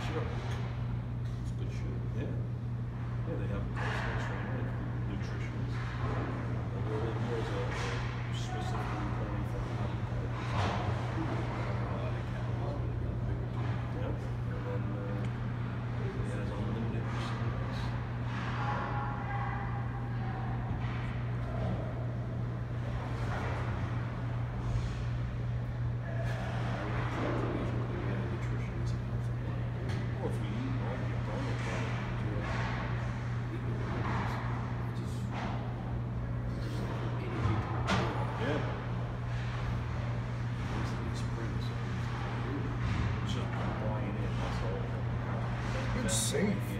Sure. It's good shit. Yeah. Yeah, they have a personal trainer, nutritionist. And what they do is specifically planning for how to A lot of calories, but it got bigger too. Yep. And then it has unlimited snacks. Well, if we eat all the McDonald's product, yeah. It's just buying in, that's all. It's safe. Yeah.